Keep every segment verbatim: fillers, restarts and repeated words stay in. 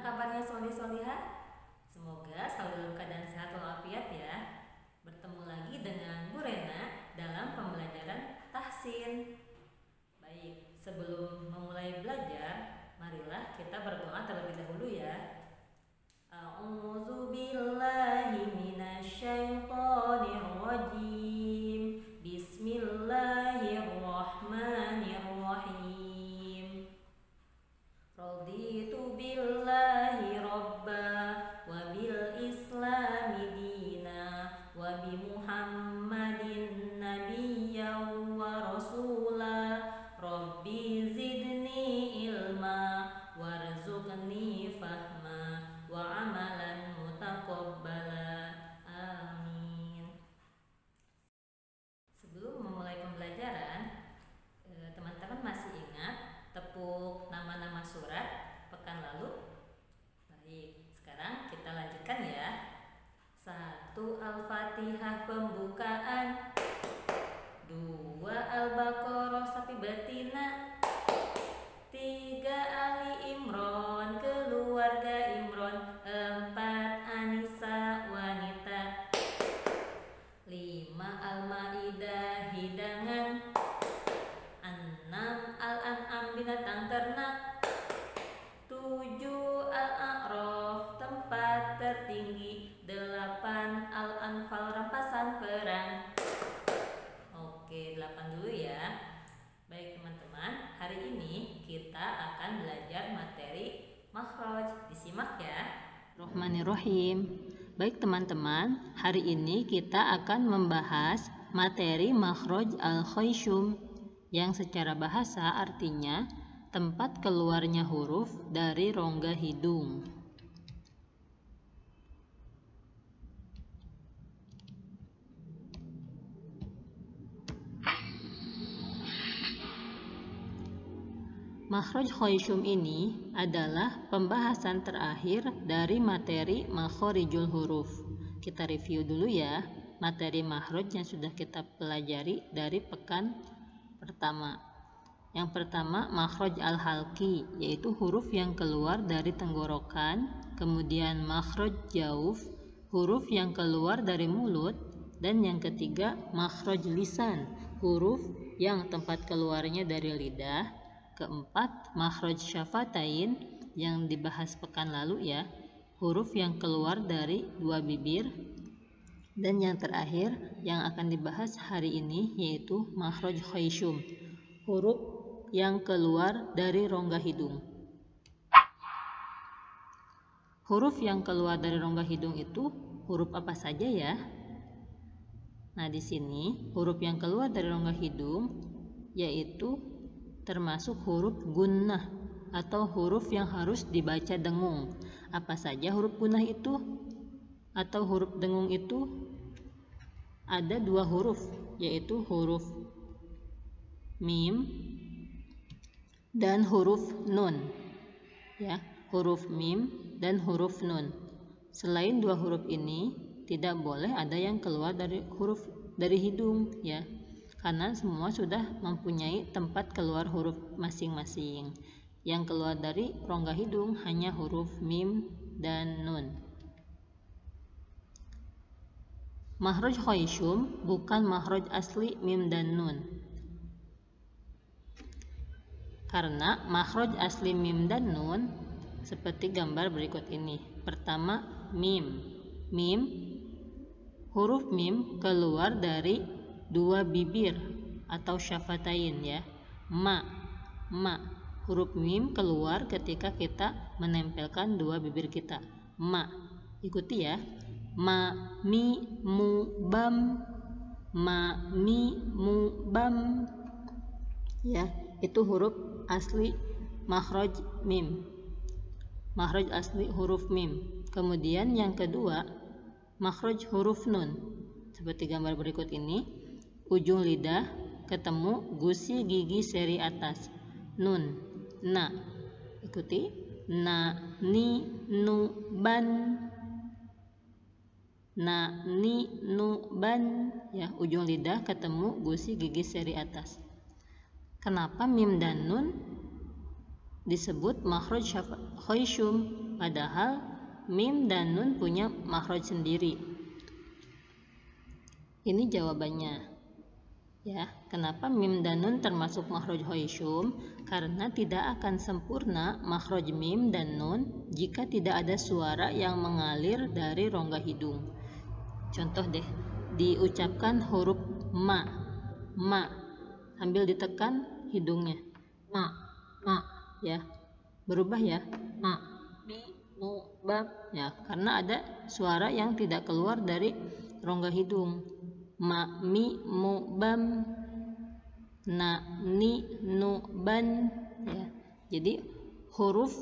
kabarnya solih-solihah? Semoga selalu dalam keadaan sehat walafiat ya. Bertemu lagi dengan Bu Rena dalam pembelajaran tahsin. Baik, sebelum memulai belajar, marilah kita berdoa terlebih dahulu ya. A'udzu billahi minasyaitonir rajim. Bismillahirrahmanirrahim. Raditu billahi robba wa bil islami dina wa bi muhammadin nabiyyan wa rasula. Rabbi zidni ilma warzuqni fahma wa amalan mutaqabbala. Amin. Sebelum memulai pembelajaran, teman-teman masih ingat tepuk nama-nama surat pekan lalu? Baik, sekarang kita lanjutkan ya. Satu, Al-Fatihah pembukaan. Dua, Al-Baqarah sapi betina. Tiga, Ali Imron keluarga Imron. Empat, Anisa wanita. Lima, Al-Maidah hidangan. Enam, Al-An'am binatang ternak. Tujuh, Al-A'raf tempat tertinggi. Delapan, Al-Anfal rampasan perang. Oke, delapan dulu ya. Baik teman-teman, hari ini kita akan belajar materi makhraj. Disimak ya. Bismillahirrahmanirrahim. Baik teman-teman, hari ini kita akan membahas materi makhraj al-khayshum yang secara bahasa artinya tempat keluarnya huruf dari rongga hidung. Makhraj khayshum ini adalah pembahasan terakhir dari materi makhorijul huruf. Kita review dulu ya materi makhraj yang sudah kita pelajari dari pekan pertama. Yang pertama, makhraj al-halqi, yaitu huruf yang keluar dari tenggorokan. Kemudian makhraj jauf, huruf yang keluar dari mulut. Dan yang ketiga, makhraj lisan, huruf yang tempat keluarnya dari lidah. Keempat, makhraj syafatain yang dibahas pekan lalu ya, huruf yang keluar dari dua bibir. Dan yang terakhir yang akan dibahas hari ini yaitu makhraj khayshum, huruf yang keluar dari rongga hidung. Huruf yang keluar dari rongga hidung itu huruf apa saja ya? Nah, di sini huruf yang keluar dari rongga hidung yaitu termasuk huruf gunnah atau huruf yang harus dibaca dengung. Apa saja huruf gunnah itu atau huruf dengung itu? Ada dua huruf, yaitu huruf mim dan huruf nun. Ya, huruf mim dan huruf nun. Selain dua huruf ini, tidak boleh ada yang keluar dari huruf dari hidung ya. Karena semua sudah mempunyai tempat keluar huruf masing-masing. Yang keluar dari rongga hidung hanya huruf mim dan nun. Makhraj khayshum bukan makhraj asli mim dan nun. Karena makhraj asli mim dan nun seperti gambar berikut ini. Pertama, mim. Mim, huruf mim keluar dari dua bibir atau syafatain ya. Ma, ma, huruf mim keluar ketika kita menempelkan dua bibir kita. Ma, ikuti ya. Ma, mi, mu, bam. Ma, mi, mu, bam. Ya, itu huruf asli makhraj mim. Makhraj asli huruf mim. Kemudian yang kedua, makhraj huruf nun. Seperti gambar berikut ini. Ujung lidah ketemu gusi gigi seri atas. Nun, na. Ikuti. Na, ni, nu, ban. Na, ni, nu, ban. Ya, ujung lidah ketemu gusi gigi seri atas. Kenapa mim dan nun disebut makhraj khayshum padahal mim dan nun punya makhraj sendiri. Ini jawabannya. Ya, kenapa mim dan nun termasuk makhraj hoisyum? Karena tidak akan sempurna makhraj mim dan nun jika tidak ada suara yang mengalir dari rongga hidung. Contoh deh, diucapkan huruf ma, ma, sambil ditekan hidungnya, ma, ma, ya, berubah ya, ma, mi, mu, bam, ya, karena ada suara yang tidak keluar dari rongga hidung. Ma, mi, mu, bam, na, ni, nu, ban, ya. Jadi huruf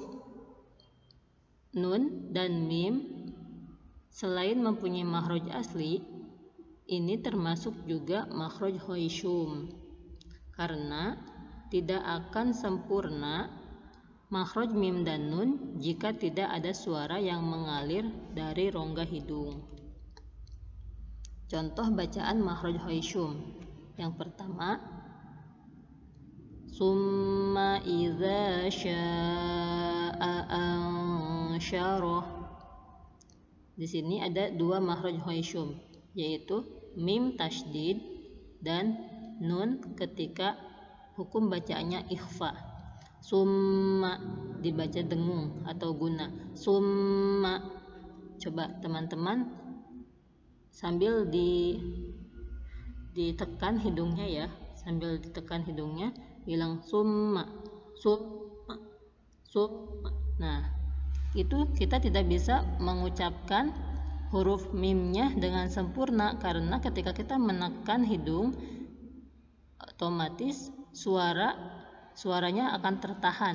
nun dan mim selain mempunyai makhraj asli, ini termasuk juga makhraj hoisyum, karena tidak akan sempurna makhraj mim dan nun jika tidak ada suara yang mengalir dari rongga hidung. Contoh bacaan makhraj hoisyum. Yang pertama, summa idza syaa ansyarah. Di sini ada dua makhraj hoisyum, yaitu mim tasydid dan nun ketika hukum bacaannya ikhfa. Summa dibaca dengung atau guna. Summa. Coba teman-teman sambil di ditekan hidungnya ya, sambil ditekan hidungnya bilang summa, summa, summa. Nah, itu kita tidak bisa mengucapkan huruf mimnya dengan sempurna karena ketika kita menekan hidung otomatis suara suaranya akan tertahan.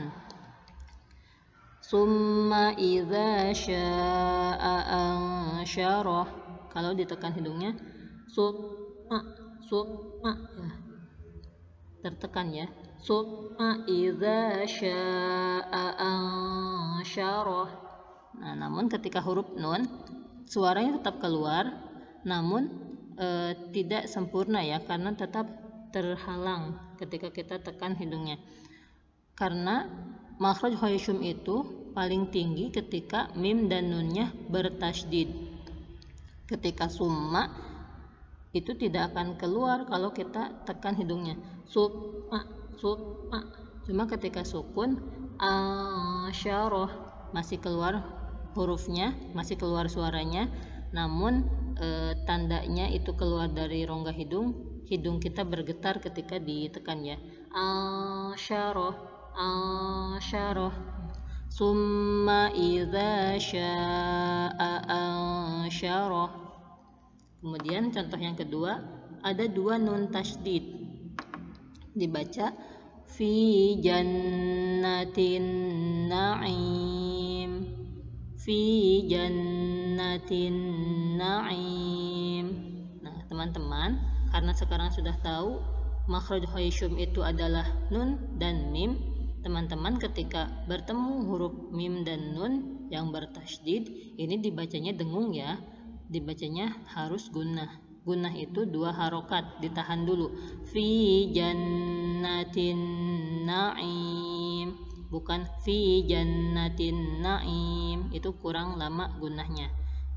Summa idza syaa ansyarah. Kalau ditekan hidungnya summa, summa, ya, tertekan ya. Summa idza syaa ansyarah. Nah, namun ketika huruf nun suaranya tetap keluar, namun e, tidak sempurna ya, karena tetap terhalang ketika kita tekan hidungnya. Karena makhraj hoisyum itu paling tinggi ketika mim dan nunnya bertasydid. Ketika summa itu tidak akan keluar kalau kita tekan hidungnya. Summa, summa. Cuma ketika sukun ansyarah masih keluar hurufnya, masih keluar suaranya, namun e, tandanya itu keluar dari rongga hidung. Hidung kita bergetar ketika ditekan ya. Ansyarah, ansyarah. Summa idza syaa ansyarah. Kemudian contoh yang kedua, ada dua nun tasydid. Dibaca fi jannatin na'im, fi jannatin na'im. Nah, teman-teman, karena sekarang sudah tahu makhraj hoisyum itu adalah nun dan mim, teman-teman ketika bertemu huruf mim dan nun yang bertasydid, ini dibacanya dengung ya, dibacanya harus gunnah. Gunnah itu dua harokat, ditahan dulu. Fi jannatin na'im, bukan fi jannatin na'im, itu kurang lama gunnahnya.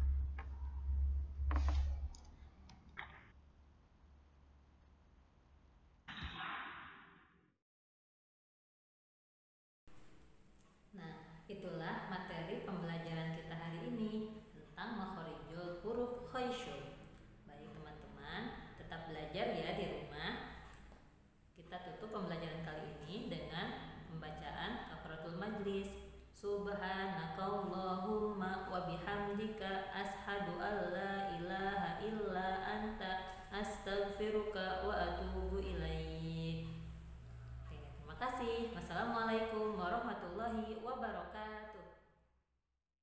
Itulah materi pembelajaran kita hari ini tentang makhorijul huruf hoisyum. Baik teman-teman, tetap belajar ya di rumah. Kita tutup pembelajaran kali ini dengan pembacaan kafaratul majlis. Subhanakallahumma wa bihamdika ashhadu an la ilaha illa anta astaghfiruka wa atubu ilaik. Terima kasih. Wassalamualaikum warahmatullahi wabarakatuh.